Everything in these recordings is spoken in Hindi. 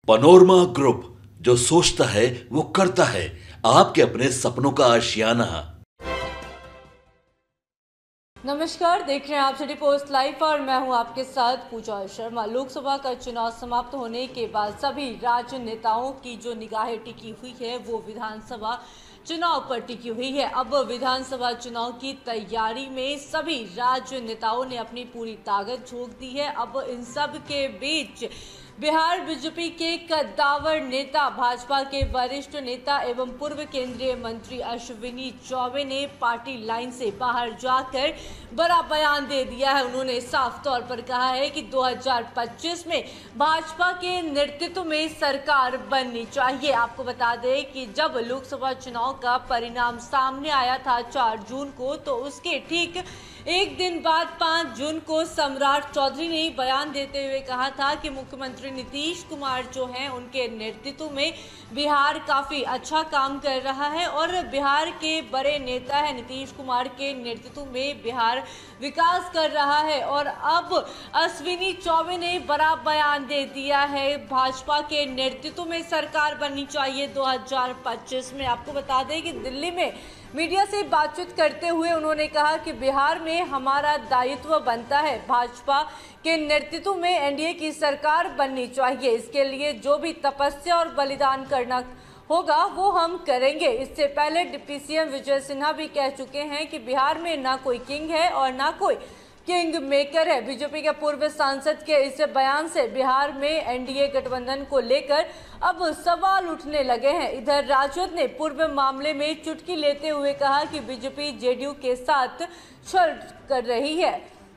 पनोरमा ग्रुप, जो सोचता है वो करता है। आपके अपने सपनों का आशियाना। नमस्कार, देख रहे हैं आप सिटी पोस्ट लाइव और मैं हूं आपके साथ पूजा शर्मा। लोकसभा का चुनाव समाप्त होने के बाद सभी राजनेताओं की जो निगाहें टिकी हुई है वो विधानसभा चुनाव पर टिकी हुई है। अब विधानसभा चुनाव की तैयारी में सभी राजनेताओं ने अपनी पूरी ताकत झोंक दी है। अब इन सब के बीच बिहार बीजेपी के कद्दावर नेता, भाजपा के वरिष्ठ नेता एवं पूर्व केंद्रीय मंत्री अश्विनी चौबे ने पार्टी लाइन से बाहर जाकर बड़ा बयान दे दिया है। उन्होंने साफ तौर पर कहा है कि 2025 में भाजपा के नेतृत्व में सरकार बननी चाहिए। आपको बता दें कि जब लोकसभा चुनाव का परिणाम सामने आया था 4 जून को, तो उसके ठीक एक दिन बाद 5 जून को सम्राट चौधरी ने बयान देते हुए कहा था कि मुख्यमंत्री नीतीश कुमार जो हैं उनके नेतृत्व में बिहार काफी अच्छा काम कर रहा है और बिहार के बड़े नेता है नीतीश कुमार के नेतृत्व में बिहार विकास कर रहा है। और अब अश्विनी चौबे ने बड़ा बयान दे दिया है, भाजपा के नेतृत्व में सरकार बननी चाहिए 2025 में। आपको बता दें कि दिल्ली में मीडिया से बातचीत करते हुए उन्होंने कहा कि बिहार में हमारा दायित्व बनता है, भाजपा के नेतृत्व में एनडीए की सरकार बननी चाहिए। इसके लिए जो भी तपस्या और बलिदान करना होगा वो हम करेंगे। इससे पहले डिप्टी सीएम विजय सिन्हा भी कह चुके हैं कि बिहार में ना कोई किंग है और ना कोई किंग मेकर है। बीजेपी के पूर्व सांसद के इस बयान से बिहार में एनडीए गठबंधन को लेकर अब सवाल उठने लगे हैं। इधर राजद ने पूर्व मामले में चुटकी लेते हुए कहा कि बीजेपी जेडीयू के साथ छल कर रही है।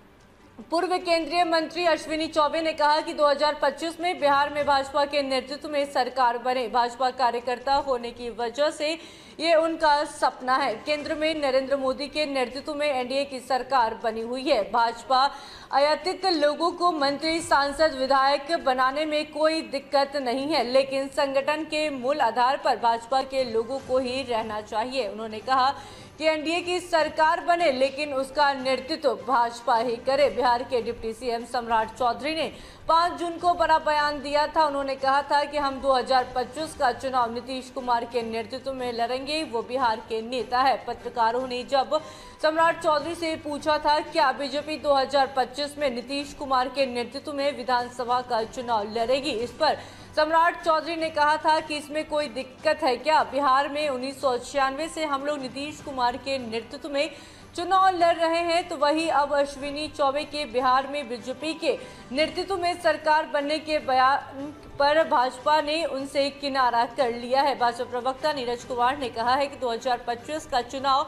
पूर्व केंद्रीय मंत्री अश्विनी चौबे ने कहा कि 2025 में बिहार में भाजपा के नेतृत्व में सरकार बने। भाजपा कार्यकर्ता होने की वजह से ये उनका सपना है। केंद्र में नरेंद्र मोदी के नेतृत्व में एनडीए की सरकार बनी हुई है। भाजपा आयातित लोगों को मंत्री, सांसद, विधायक बनाने में कोई दिक्कत नहीं है, लेकिन संगठन के मूल आधार पर भाजपा के लोगों को ही रहना चाहिए। उन्होंने कहा कि एनडीए की सरकार बने लेकिन उसका नेतृत्व भाजपा ही करे। बिहार के डिप्टी सीएम सम्राट चौधरी ने 5 जून को बड़ा बयान दिया था। उन्होंने कहा था कि हम 2025 का चुनाव नीतीश कुमार के नेतृत्व में लड़ेंगे। वो बिहार के नेता है। पत्रकारों ने जब सम्राट चौधरी से पूछा था क्या बीजेपी 2025 में नीतीश कुमार के नेतृत्व में विधानसभा का चुनाव लड़ेगी, इस पर सम्राट चौधरी ने कहा था कि इसमें कोई दिक्कत है क्या। बिहार में 1996 से हम लोग नीतीश कुमार के नेतृत्व में चुनाव लड़ रहे हैं, तो वही अब अश्विनी चौबे के बिहार में बीजेपी के नेतृत्व में सरकार बनने के बयान पर भाजपा ने उनसे किनारा कर लिया है। भाजपा प्रवक्ता नीरज कुमार ने कहा है कि 2025 का चुनाव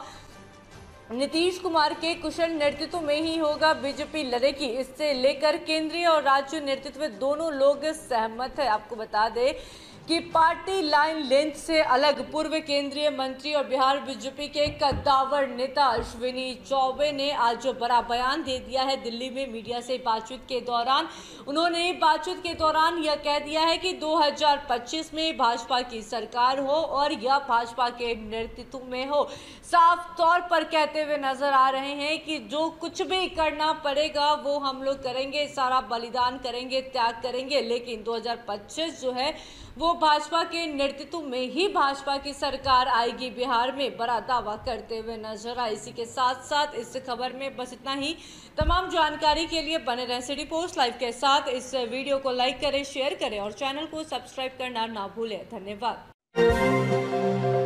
नीतीश कुमार के कुशल नेतृत्व में ही होगा, बीजेपी लड़ेगी। इससे लेकर केंद्रीय और राज्य नेतृत्व दोनों लोग सहमत है। आपको बता दें कि पार्टी लाइन लेंथ से अलग पूर्व केंद्रीय मंत्री और बिहार बीजेपी के कद्दावर नेता अश्विनी चौबे ने आज बड़ा बयान दे दिया है। दिल्ली में मीडिया से बातचीत के दौरान उन्होंने बातचीत के दौरान यह कह दिया है कि 2025 में भाजपा की सरकार हो और यह भाजपा के नेतृत्व में हो। साफ तौर पर कहते हुए नजर आ रहे हैं कि जो कुछ भी करना पड़ेगा वो हम लोग करेंगे, सारा बलिदान करेंगे, त्याग करेंगे, लेकिन 2025 जो है वो भाजपा के नेतृत्व में ही भाजपा की सरकार आएगी, बिहार में बड़ा दावा करते हुए नजर आए। इसी के साथ साथ इस खबर में बस इतना ही। तमाम जानकारी के लिए बने रहें सिटी पोस्ट लाइव के साथ। इस वीडियो को लाइक करें, शेयर करें और चैनल को सब्सक्राइब करना ना भूलें। धन्यवाद।